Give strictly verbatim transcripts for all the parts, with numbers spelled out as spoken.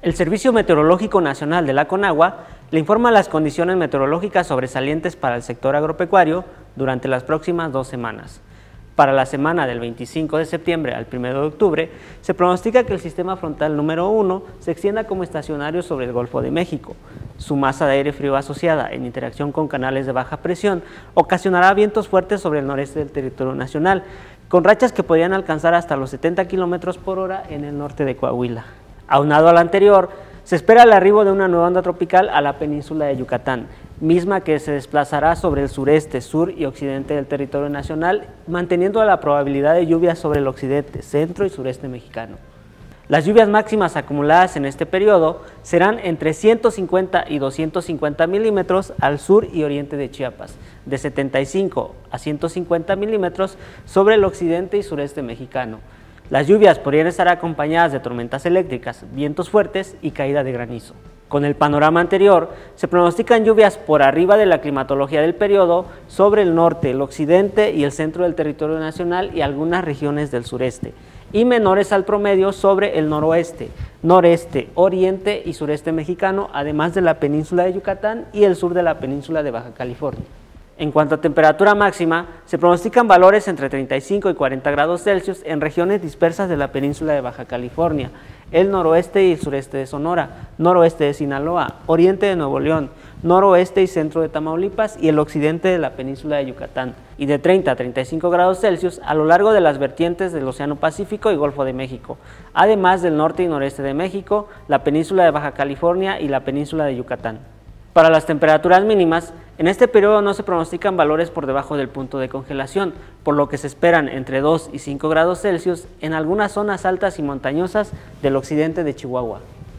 El Servicio Meteorológico Nacional de la Conagua le informa las condiciones meteorológicas sobresalientes para el sector agropecuario durante las próximas dos semanas. Para la semana del veinticinco de septiembre al primero de octubre, se pronostica que el sistema frontal número uno se extienda como estacionario sobre el Golfo de México. Su masa de aire frío asociada en interacción con canales de baja presión ocasionará vientos fuertes sobre el noreste del territorio nacional, con rachas que podrían alcanzar hasta los setenta kilómetros por hora en el norte de Coahuila. Aunado al anterior, se espera el arribo de una nueva onda tropical a la península de Yucatán, misma que se desplazará sobre el sureste, sur y occidente del territorio nacional, manteniendo la probabilidad de lluvias sobre el occidente, centro y sureste mexicano. Las lluvias máximas acumuladas en este periodo serán entre ciento cincuenta y doscientos cincuenta milímetros al sur y oriente de Chiapas, de setenta y cinco a ciento cincuenta milímetros sobre el occidente y sureste mexicano. Las lluvias podrían estar acompañadas de tormentas eléctricas, vientos fuertes y caída de granizo. Con el panorama anterior, se pronostican lluvias por arriba de la climatología del periodo sobre el norte, el occidente y el centro del territorio nacional y algunas regiones del sureste, y menores al promedio sobre el noroeste, noreste, oriente y sureste mexicano, además de la península de Yucatán y el sur de la península de Baja California. En cuanto a temperatura máxima, se pronostican valores entre treinta y cinco y cuarenta grados Celsius en regiones dispersas de la península de Baja California, el noroeste y el sureste de Sonora, noroeste de Sinaloa, oriente de Nuevo León, noroeste y centro de Tamaulipas y el occidente de la península de Yucatán, y de treinta a treinta y cinco grados Celsius a lo largo de las vertientes del Océano Pacífico y Golfo de México, además del norte y noreste de México, la península de Baja California y la península de Yucatán. Para las temperaturas mínimas, en este periodo no se pronostican valores por debajo del punto de congelación, por lo que se esperan entre dos y cinco grados Celsius en algunas zonas altas y montañosas del occidente de Chihuahua.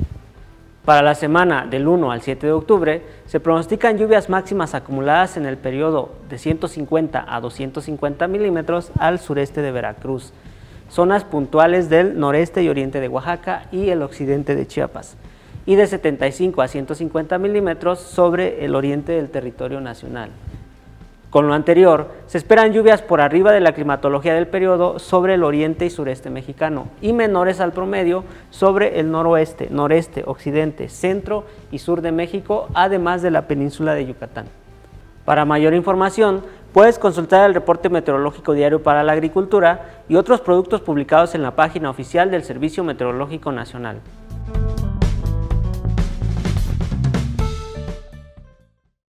Para la semana del uno al siete de octubre, se pronostican lluvias máximas acumuladas en el periodo de ciento cincuenta a doscientos cincuenta milímetros al sureste de Veracruz, zonas puntuales del noreste y oriente de Oaxaca y el occidente de Chiapas, y de setenta y cinco a ciento cincuenta milímetros sobre el oriente del territorio nacional. Con lo anterior, se esperan lluvias por arriba de la climatología del periodo sobre el oriente y sureste mexicano y menores al promedio sobre el noroeste, noreste, occidente, centro y sur de México, además de la península de Yucatán. Para mayor información, puedes consultar el reporte meteorológico diario para la agricultura y otros productos publicados en la página oficial del Servicio Meteorológico Nacional.